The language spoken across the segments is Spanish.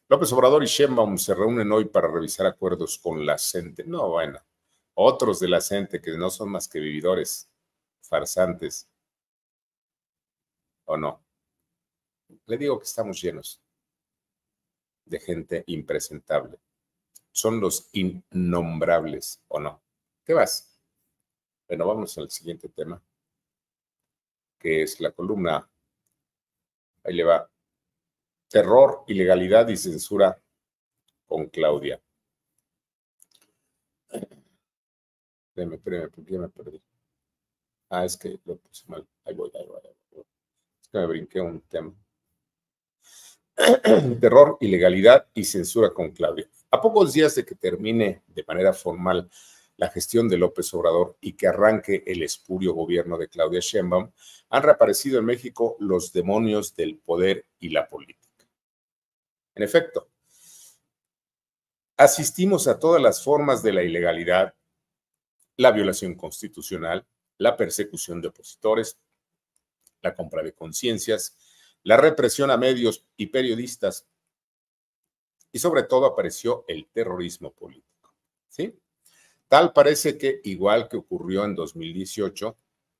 López Obrador y Sheinbaum se reúnen hoy para revisar acuerdos con la CENTE. No, bueno, otros de la CENTE que no son más que vividores, farsantes, ¿o no? Le digo que estamos llenos de gente impresentable. Son los innombrables, ¿o no? ¿Qué vas? Bueno, vamos al siguiente tema, que es la columna. Ahí le va. Terror, ilegalidad y censura con Claudia. Espérame, porque ya me perdí. Ah, es que lo puse mal. Ahí voy. Es que me brinqué un tema. Terror, ilegalidad y censura con Claudia. A pocos días de que termine de manera formal la gestión de López Obrador y que arranque el espurio gobierno de Claudia Sheinbaum, han reaparecido en México los demonios del poder y la política. En efecto, asistimos a todas las formas de la ilegalidad, la violación constitucional, la persecución de opositores, la compra de conciencias, la represión a medios y periodistas, y sobre todo apareció el terrorismo político. ¿Sí? Tal parece que, igual que ocurrió en 2018,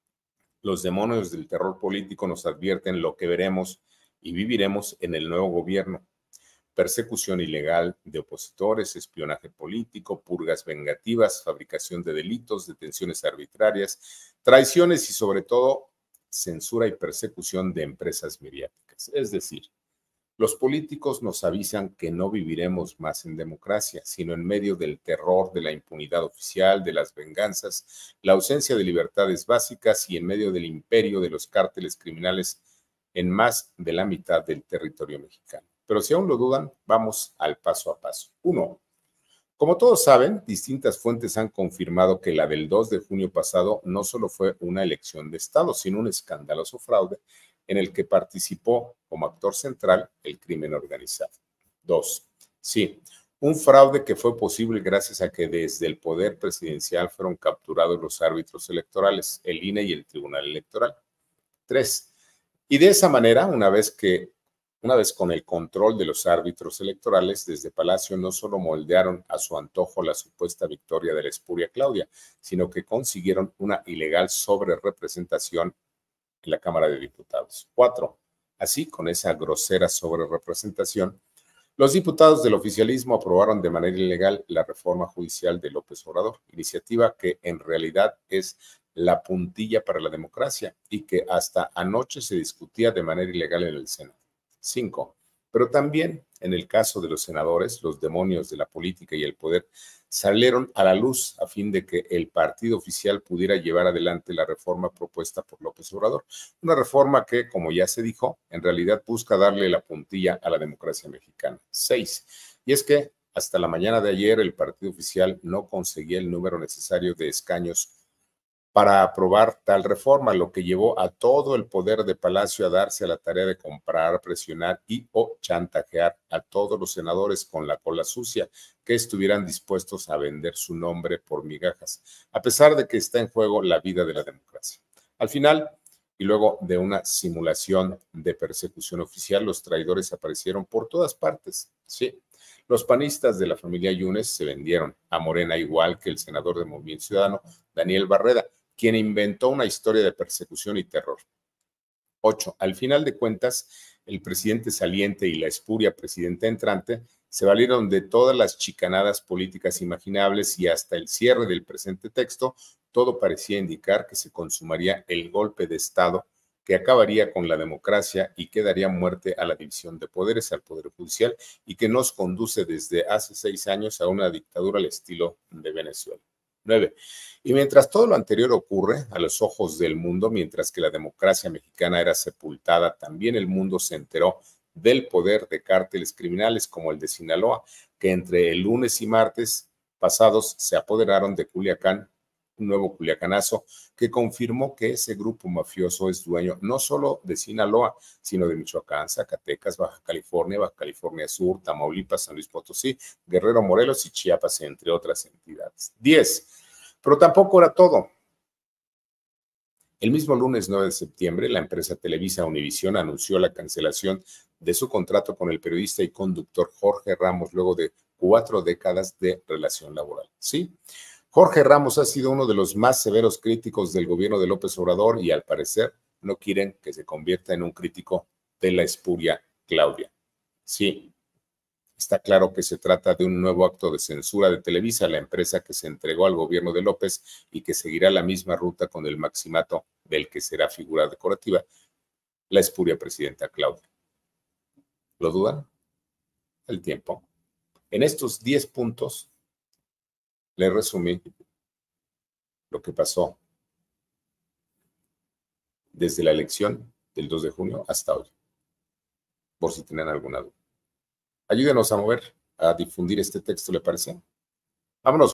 los demonios del terror político nos advierten lo que veremos y viviremos en el nuevo gobierno. Persecución ilegal de opositores, espionaje político, purgas vengativas, fabricación de delitos, detenciones arbitrarias, traiciones y sobre todo censura y persecución de empresas mediáticas. Es decir, los políticos nos avisan que no viviremos más en democracia, sino en medio del terror, de la impunidad oficial, de las venganzas, la ausencia de libertades básicas y en medio del imperio de los cárteles criminales en más de la mitad del territorio mexicano. Pero si aún lo dudan, vamos al paso a paso. 1. Como todos saben, distintas fuentes han confirmado que la del 2 de junio pasado no solo fue una elección de Estado, sino un escandaloso fraude en el que participó como actor central el crimen organizado. 2. Sí, un fraude que fue posible gracias a que desde el poder presidencial fueron capturados los árbitros electorales, el INE y el Tribunal Electoral. 3. Y de esa manera, una vez con el control de los árbitros electorales, desde Palacio no solo moldearon a su antojo la supuesta victoria de la espuria Claudia, sino que consiguieron una ilegal sobrerepresentación en la Cámara de Diputados. 4. Así, con esa grosera sobrerepresentación, los diputados del oficialismo aprobaron de manera ilegal la reforma judicial de López Obrador, iniciativa que en realidad es la puntilla para la democracia y que hasta anoche se discutía de manera ilegal en el Senado. 5. Pero también en el caso de los senadores, los demonios de la política y el poder salieron a la luz a fin de que el partido oficial pudiera llevar adelante la reforma propuesta por López Obrador. Una reforma que, como ya se dijo, en realidad busca darle la puntilla a la democracia mexicana. 6. Y es que hasta la mañana de ayer el partido oficial no conseguía el número necesario de escaños para aprobar tal reforma, lo que llevó a todo el poder de Palacio a darse a la tarea de comprar, presionar y o chantajear a todos los senadores con la cola sucia que estuvieran dispuestos a vender su nombre por migajas, a pesar de que está en juego la vida de la democracia. Al final, y luego de una simulación de persecución oficial, los traidores aparecieron por todas partes. Sí, los panistas de la familia Yunes se vendieron a Morena, igual que el senador de Movimiento Ciudadano, Daniel Barreda, quien inventó una historia de persecución y terror. 8. Al final de cuentas, el presidente saliente y la espuria presidenta entrante se valieron de todas las chicanadas políticas imaginables y hasta el cierre del presente texto, todo parecía indicar que se consumaría el golpe de Estado que acabaría con la democracia y que daría muerte a la división de poderes, al Poder Judicial, y que nos conduce desde hace 6 años a una dictadura al estilo de Venezuela. 9. Y mientras todo lo anterior ocurre a los ojos del mundo, mientras que la democracia mexicana era sepultada, también el mundo se enteró del poder de cárteles criminales como el de Sinaloa, que entre el lunes y martes pasados se apoderaron de Culiacán, un nuevo culiacanazo que confirmó que ese grupo mafioso es dueño no solo de Sinaloa, sino de Michoacán, Zacatecas, Baja California Sur, Tamaulipas, San Luis Potosí, Guerrero, Morelos y Chiapas, entre otras entidades. 10. Pero tampoco era todo. El mismo lunes 9 de septiembre, la empresa Televisa Univisión anunció la cancelación de su contrato con el periodista y conductor Jorge Ramos luego de 4 décadas de relación laboral. Sí, Jorge Ramos ha sido uno de los más severos críticos del gobierno de López Obrador y al parecer no quieren que se convierta en un crítico de la espuria Claudia. Sí, está claro que se trata de un nuevo acto de censura de Televisa, la empresa que se entregó al gobierno de López y que seguirá la misma ruta con el maximato del que será figura decorativa, la espuria presidenta Claudia. ¿Lo dudan? El tiempo. En estos 10 puntos le resumí lo que pasó desde la elección del 2 de junio hasta hoy, por si tienen alguna duda. Ayúdenos a mover, a difundir este texto, ¿le parece? Vámonos.